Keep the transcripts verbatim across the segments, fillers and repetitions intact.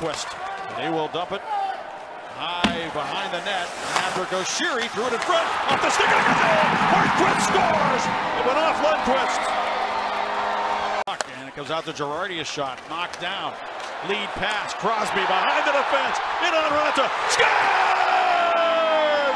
Lundqvist. And he will dump it high behind the net. And after it goes Sheary, threw it in front. Off the stick of the goal. Hornqvist scores. It went off Lundqvist. And it comes out to Girardi, a shot. Knocked down. Lead pass. Crosby behind the defense. In on Raanta. Scores!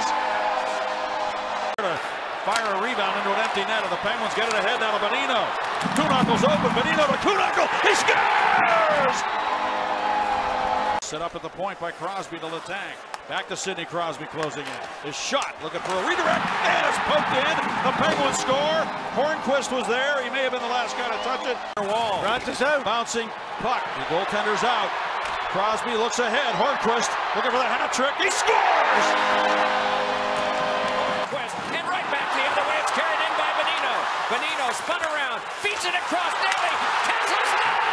Fire a rebound into an empty net, and the Penguins get it ahead now to Bonino. Kuhnhackle's open. Bonino to Kuhnhackle. He scores! Set up at the point by Crosby to Letang. Back to Sidney Crosby closing in. His shot, looking for a redirect, and it's poked in. The Penguins score. Hornqvist was there. He may have been the last guy to touch it. Wall. Raanta's out. Bouncing puck. The goaltender's out. Crosby looks ahead. Hornqvist looking for the hat trick. He scores! And right back the other way. It's carried in by Bonino. Bonino spun around, feeds it across Daly. Cancels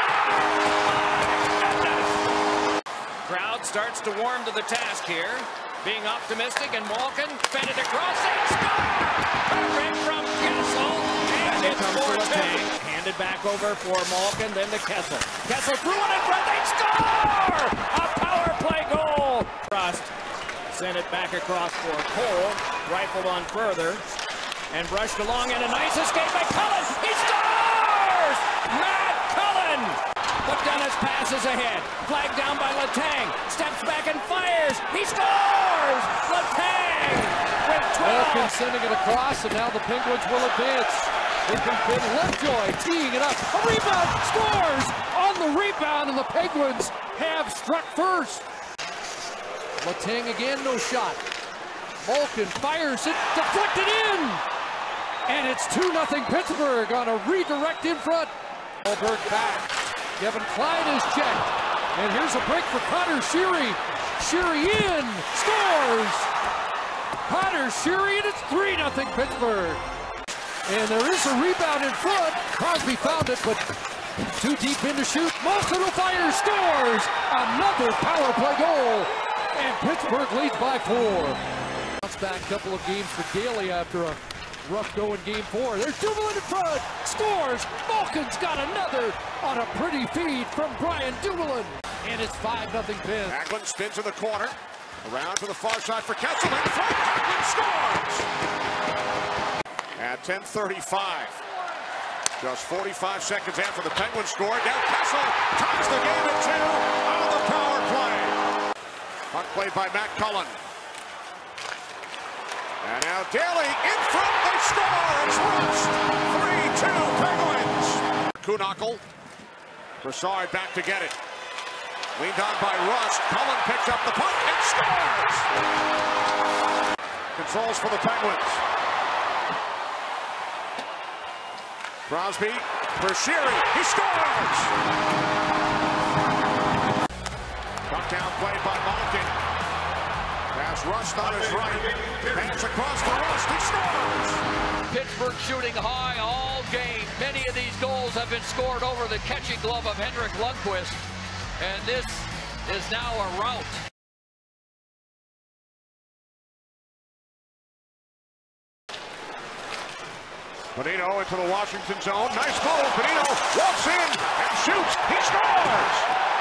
Crowd starts to warm to the task here, being optimistic, and Malkin fed it across and score! Perfect from Kessel, and it's four two. Handed back over for Malkin, then to Kessel. Kessel threw it in front, they score! A power play goal! Frost sent it back across for Cole, rifled on further, and brushed along, and a nice escape by Cullen. He scores! Matt Cullen! McDonough's passes ahead, flagged down by Letang, steps back and fires, he scores! Letang with twelve! Malkin sending it across, and now the Penguins will advance. Here comes Ben Lovejoy teeing it up, a rebound, scores! On the rebound, and the Penguins have struck first. Letang again, no shot. Malkin fires it, deflected in! And it's two nothing Pittsburgh on a redirect in front. Alberg back. Kevin Klein is checked. And here's a break for Connor Sheary. Sheary in, scores! Connor Sheary, and it's three nothing Pittsburgh. And there is a rebound in front. Crosby found it, but too deep in to shoot. Malkin will fire, scores! Another power play goal. And Pittsburgh leads by four. Bounce back couple of games for Daly after a rough go in game four. There's Dumoulin in front, scores! Malkin's got another on a pretty feed from Brian Dumoulin. And it's five nothing Pens. Hagelin spins in the corner. Around to the far side for Kessel. In front, Hagelin scores! At ten thirty-five. Just forty-five seconds after the Penguins score. Now Kessel ties the game at two on the power play. Puck played by Matt Cullen. And now Daly in front, they score! It's Rust! three two Penguins! Kuhnhackle. Brassard back to get it. Leaned on by Rust. Cullen picks up the puck and scores! Controls for the Penguins. Crosby for Sheary. He scores! Puck down play by Malkin. Pass Rust on his right. Pass across to Rust. He scores! Pittsburgh shooting high all game. Many of these goals have been scored over the catching glove of Henrik Lundqvist. And this is now a rout. Bonino into the Washington zone. Nice move. Bonino walks in and shoots. He scores!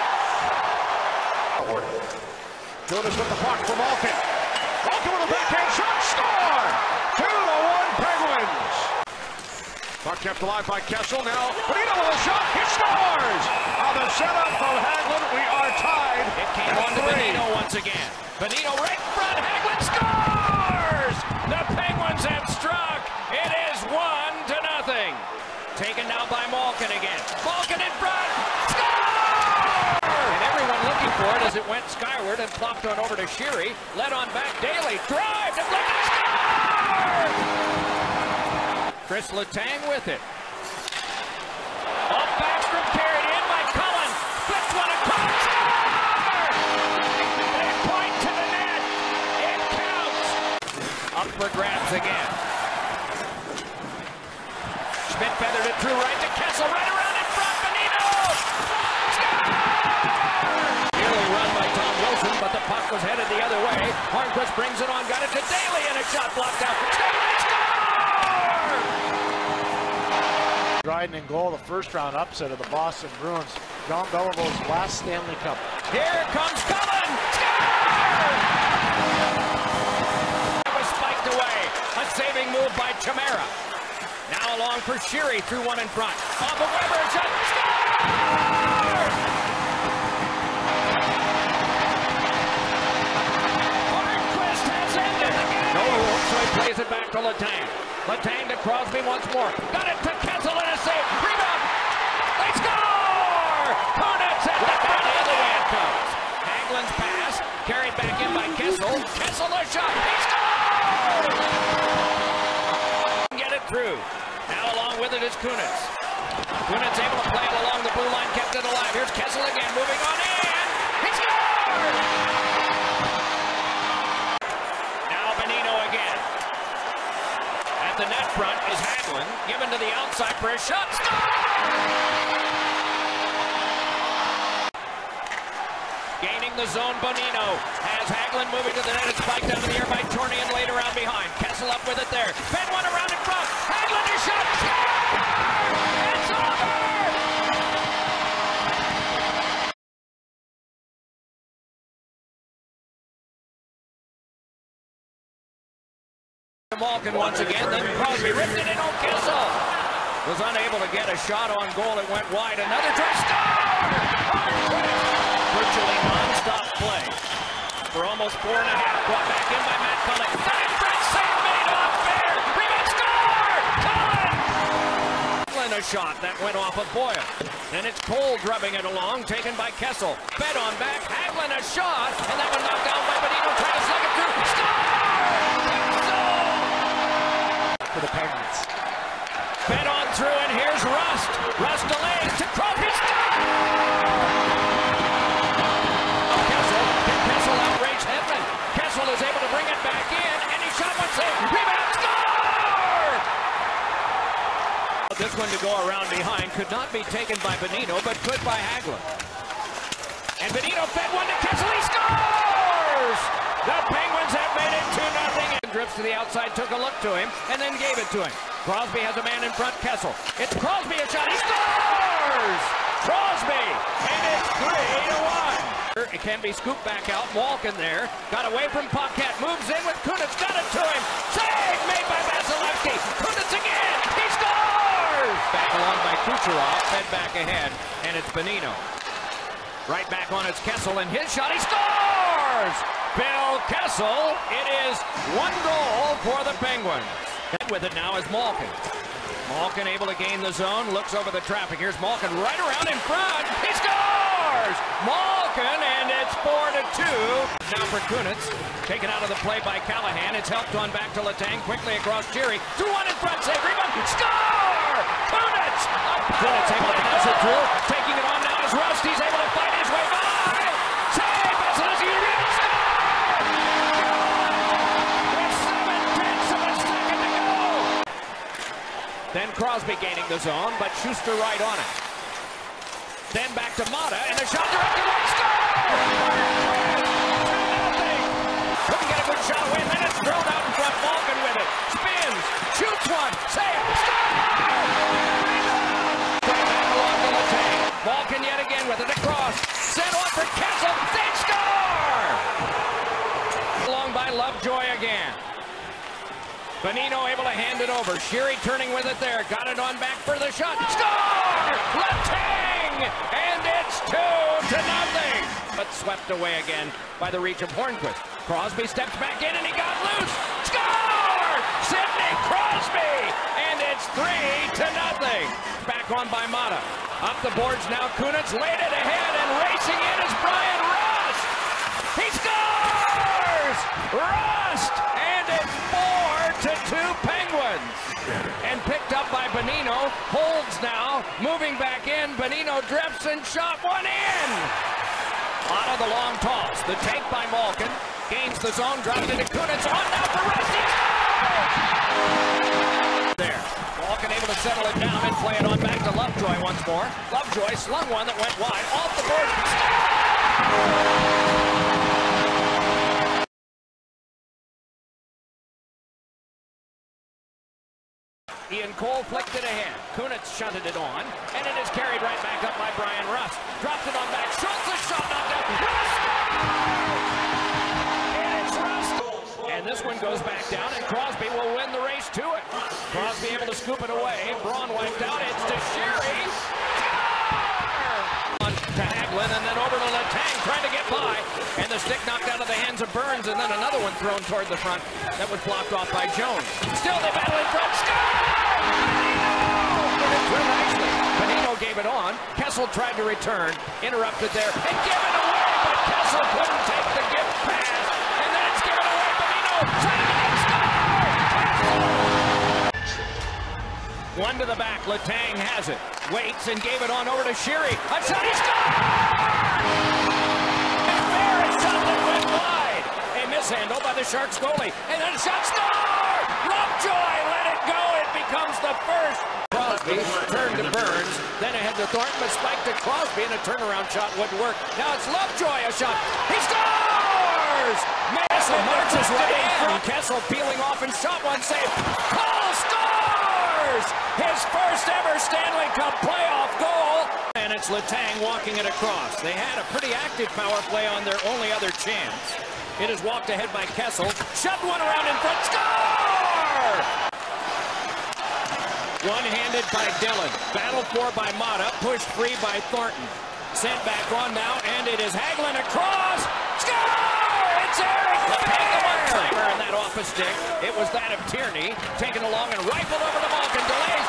Jonas with the puck for Malkin. Malkin with a backhand shot. Score! two to one Penguins. Puck kept alive by Kessel. Now Bonino with a shot. He scores! On the setup from Hagelin, we are tied. It came on to Bonino once again. Bonino right in front. Hagelin scores! The Penguins have struck. It is one to nothing. Taken now by Malkin again. Malkin in front. Score! And everyone looking for it as it went skyward and plopped on over to Sheary. Led on back Daly. Drive. Deflected. Score! Chris Letang with it. Off Backstrom, carried in by Cullen. Flips one across. Score! They point to the net. It counts. Up for grabs again. Schmidt feathered it through right to Kessel, right around in front, Bonino! Score! Nearly run by Tom Wilson, but the puck was headed the other way. Hornqvist brings it on, got it to Daly, and a shot blocked out. Daly scores! Dryden in goal, the first round upset of the Boston Bruins. John Belival's last Stanley Cup. Here comes Cullen! Score! That was spiked away. A saving move by Chimera. Now along for Sheary through one in front. Off of Weber, shot, score! Hornquist has ended the game. No rules, so he plays it back to Letang. Letang to Crosby once more. Got it to Kessel and a save. Rebound. They score! Kunitz at the front. The other way it comes. Hagelin's pass carried back in by Kessel. Kessel a shot. He scores! Get it through. Now along with it is Kunitz. Kunitz able to play it along the blue line, kept it alive. Here's Kessel again, moving on in. He scores! Now Bonino again. At the net front is Hagelin, given to the outside for a shot. Score! Gaining the zone, Bonino has Hagelin moving to the net. It's spiked down to the air by Torney and laid around behind. Kessel up with it there. Fed one around in front. Hagelin is shot. It's over! Malkin once again, then Crosby ripped it in on Kessel. Was unable to get a shot on goal. It went wide. Another try. Score! Virtually non-stop play for almost four and a half. Brought back in by Matt Cullen. That Brett save made off fair. Rebound score! Cullen! A shot that went off of Boyle. Then it's Cole drubbing it along, taken by Kessel. Fed on back. Hagelin a shot, and that one knocked down by Bonino. Trying to slug it through. Score! For the Penguins. Fed on through, and here's Rust. Rust delays to Crosby. Kessel is able to bring it back in, and he shot one save. Rebound, score! This one to go around behind could not be taken by Bonino, but could by Hagelin. And Bonino fed one to Kessel. He scores! The Penguins have made it two nothing. Drifts to the outside, took a look to him, and then gave it to him. Crosby has a man in front, Kessel. It's Crosby a shot. He scores! Crosby, and it's three to one. It can be scooped back out. Malkin there. Got away from Paquette. Moves in with Kunitz. Got it to him. Save made by Vasilevsky. Kunitz again. He scores! Back along by Kucherov. Fed back ahead. And it's Bonino. Right back on it's Kessel. And his shot. He scores! Phil Kessel. It is one goal for the Penguins. And with it now is Malkin. Malkin able to gain the zone. Looks over the traffic. Here's Malkin right around in front. He scores! Malkin, and it's four to two. Now for Kunitz, taken out of the play by Callahan. It's helped on back to Letang, quickly across Sheary. Through one in front, save, rebound, score! Kunitz! Kunitz able to pass it through. Taking it on now is Rust. He's able to fight his way by. Save, Vasilevsky, rebound, score! With seven tenths of a second to go. Then Crosby gaining the zone, but Schuster right on it. Then back to Mata, and the shot directed away, score! Couldn't get a good shot away, and then it's thrown out in front. Malkin with it. Spins, shoots one, save, score! Back along to Letang. Malkin yet again with it across. Sent on for Kessel, they score! Along by Lovejoy again. Bonino able to hand it over. Sheary turning with it there. Got it on back for the shot. Score! Letang! And it's two to nothing. But swept away again by the reach of Hornquist. Crosby steps back in and he got loose. Score! Sidney Crosby! And it's three to nothing. Back on by Mata. Up the boards now. Kunitz laid it ahead, and racing in is Brian Rust. He scores! Rust! And it's four to two Penguins. And picked up by Bonino. Holds now. Moving back in. Bonino drifts and shot one in. Out of the long toss. The take by Malkin. Gains the zone. Drops it to Kunitz. On now for Rust. There. Malkin able to settle it down and play it on back to Lovejoy once more. Lovejoy slung one that went wide. Off the board. Ian Cole flicked it ahead. Kunitz shunted it on, and it is carried right back up by Brian Rust. Dropped it on back. Schultz, a shot knocked out. Rust! And it's Rust! And this one goes back down, and Crosby will win the race to it. Crosby able to scoop it away. Braun wiped out. It's to Sherry. To Hagelin, and then over to Letang, trying to get by, and the stick knocked out of the hands of Burns, and then another one thrown toward the front that was blocked off by Jones. Still they battle in front. Nicely. Bonino gave it on. Kessel tried to return, interrupted there, and given away, but Kessel couldn't take the gift pass, and then it's given away. Bonino trying to get score! One to the back. Letang has it. Waits and gave it on over to Sheary. A shot, he scored! And Barrett shot that went wide. A mishandle by the Sharks goalie. And then a shot, score! Lovejoy let it go. It becomes the first. Crosby turned to Burns, then ahead to Thornton, but spiked to Crosby, and a turnaround shot wouldn't work. Now it's Lovejoy, a shot. He scores! Mason marches right in. Kessel peeling off and shot one save. Cole scores! His first ever Stanley Cup playoff goal. And it's Letang walking it across. They had a pretty active power play on their only other chance. It is walked ahead by Kessel. Shoved one around in front. Score! One-handed by Dillon. Battled for by Mata. Pushed free by Thornton. Sent back on now, and it is Hagelin across. Score! It's Eric Timer in that office stick. It was that of Tierney. Taken along and rifled over the Malkin. Delays.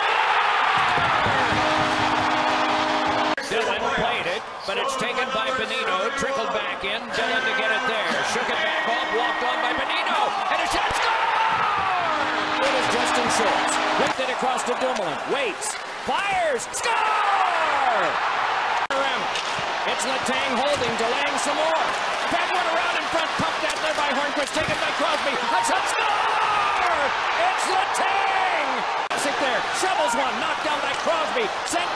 Dillon played it, but it's taken by Bonino. Trickled back in. Dillon to get it there. Shook it back off. Walked on by Bonino. And a shot. Score! It is Justin Schultz. Whipped it across to Dumoulin. Waits. Fires. Score! It's Letang holding. Delaying some more. Back one around in front. Pumped out there by Hornquist. Taken by Crosby. A shot. Score! It's Letang! There. Shovels one. Knocked down by Crosby. Sent